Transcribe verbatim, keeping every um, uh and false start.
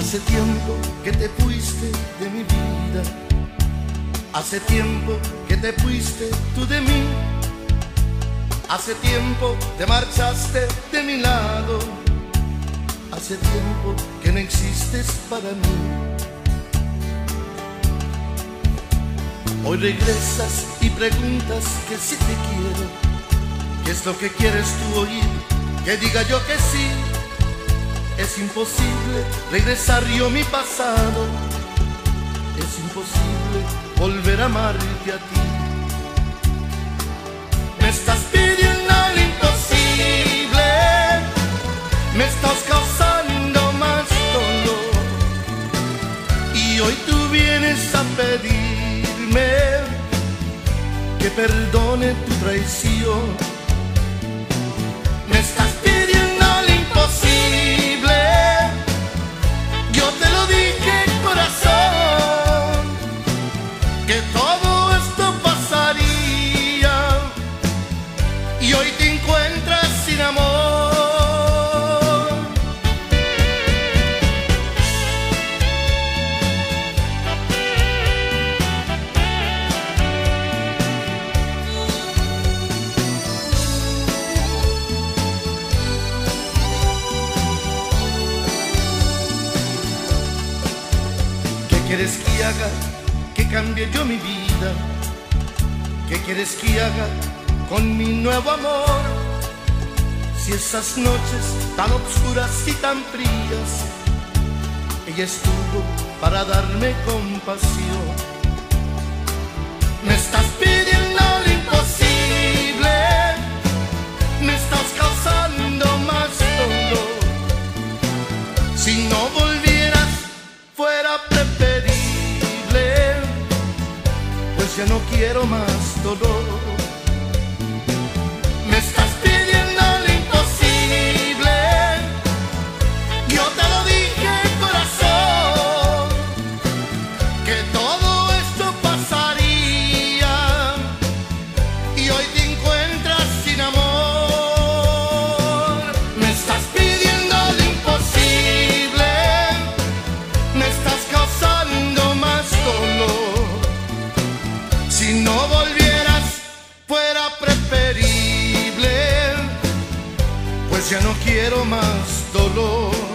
Hace tiempo que te fuiste de mi vida, hace tiempo que te fuiste tú de mí, hace tiempo te marchaste de mi lado, hace tiempo que no existes para mí. Hoy regresas y preguntas que si te quiero, ¿qué es lo que quieres tú oír? Que diga yo que sí. Es imposible regresar yo a mi pasado, es imposible volver a amarte a ti. Me estás pidiendo lo imposible, me estás causando más dolor, y hoy tú vienes a pedirme que perdone tu traición. Me estás pidiendo lo imposible, yo te lo dije, corazón, que todo esto pasaría, y hoy te encuentras sin amor. ¿Qué quieres que haga? Que cambie yo mi vida. ¿Qué quieres que haga con mi nuevo amor? Si esas noches tan oscuras y tan frías, ella estuvo para darme compasión. Me estás pidiendo lo imposible, me estás causando más dolor. Si no volvieras fuera preferible, pues ya no quiero más dolor. Me estás pidiendo lo imposible, yo te lo dije, corazón, que todo esto pasaría, y hoy te encuentras sin amor. Me estás pidiendo lo imposible, me estás causando más dolor. Si no volvieras fuera preferible, pues ya no quiero más dolor.